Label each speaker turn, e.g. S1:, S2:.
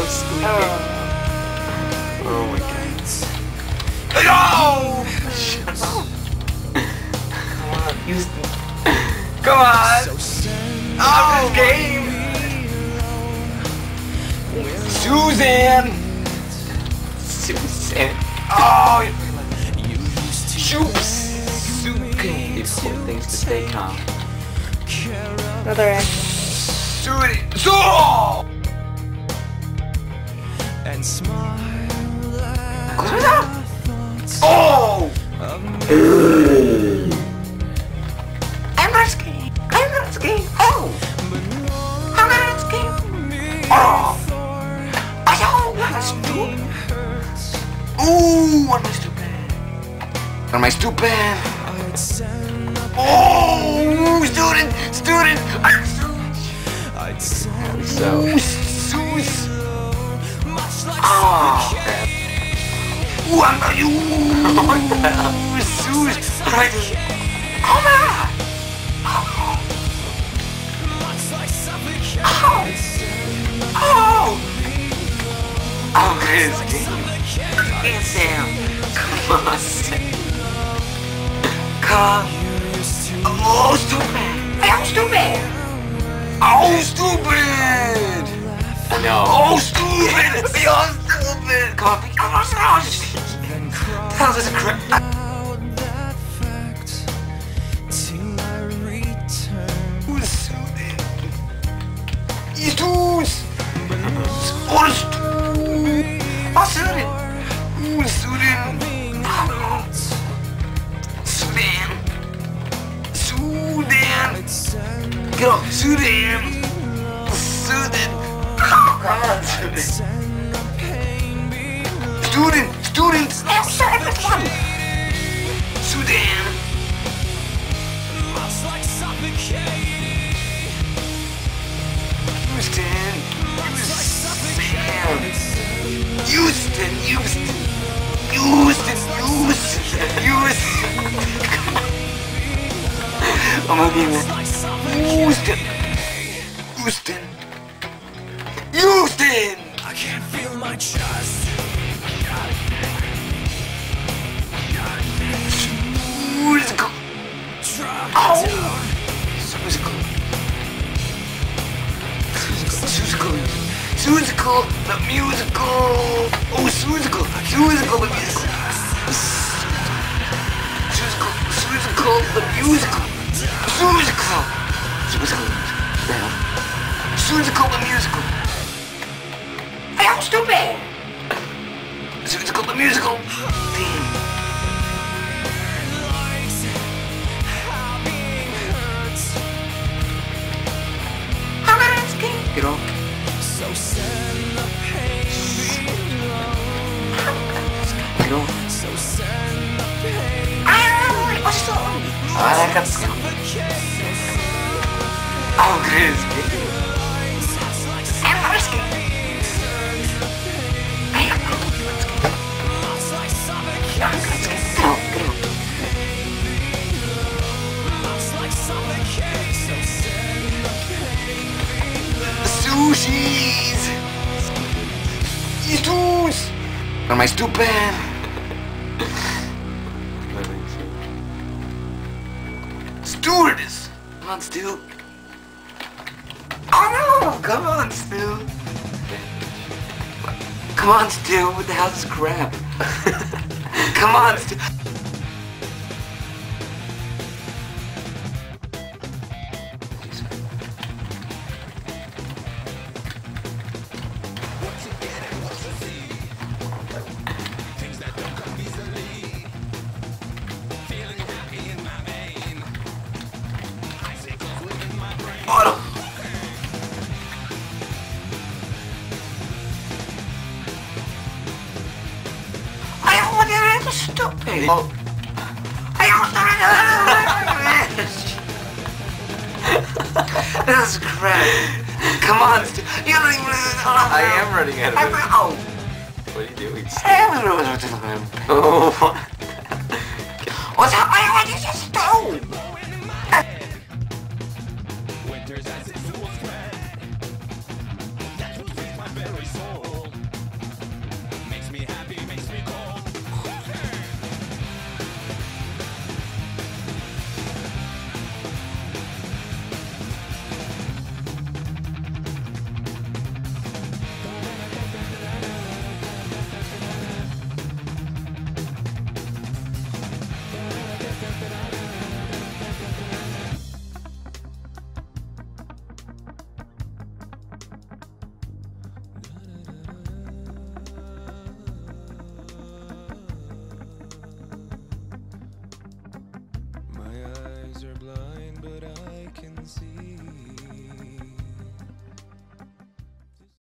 S1: so squeaky. Oh my god.
S2: No!
S1: Shut up.
S2: Come on, Houston. Come on! Oh, this game! Susan!
S1: Susan.
S2: Oh! Shoops!
S1: These poor things to stay calm.
S3: Another action.
S2: Susan! So!
S4: And smile.
S2: Oh! I'm not scared. I'm not scared. Oh! I'm not scared. Oh! Oh, what am I stupid? Ooh, what am I stupid? What am I stupid? Oh, student! Student! I'm
S1: So.
S2: Sus! Oh, crap. Ooh, I'm not you! Sus! Right. Oh, man! Oh! Oh! Oh, Chris! Get Sam! Come on, Sam! Come! Oh, stupid! I'm stupid! Oh, stupid!
S1: No.
S2: Oh, stupid! You're stupid! Come on, come on, come on! How's this crap? Who's stupid? He's tools! Oh, stupid! Oh, stupid! Who's stupid? Sudan! Sudan! Get off! Sudan! Sudan! Oh, come on, Sudan! Student! Students! Oh, sorry, which one? Sudan! Houston! Houston! Houston! Houston! Houston! Houston! Oh my goodness! Houston! Houston! Houston!
S4: I can't feel my chest.
S2: Musical! Oh! Musical! Musical! The musical! Oh, musical! Musical! The musical! Musical! The musical! Musical! Musical! Musical! The musical! I am stupid! Musical! The musical! Damn! Get off.
S4: So send the pain
S2: Get off.
S4: So send the pain
S2: What's the song? I can't see. Oh, Chris. I'm not scared. I am not scared. I'm not scared. Get off. Get off. Sushis! Eaters! Am I stupid? Stewardess! Come on, Stu. Oh no! Come on, Stu. Come on, Stu. What the hell's this crap? Come on, Stu. Oh, I don't want to be stupid. Oh. I don't want to. That's crap. Come on, you don't even.
S1: I am running out of it.
S2: Oh.
S1: What are you doing?
S2: Oh. What's up? I want to just stone.
S4: Winters as it will spread. That will take my very soul. are blood.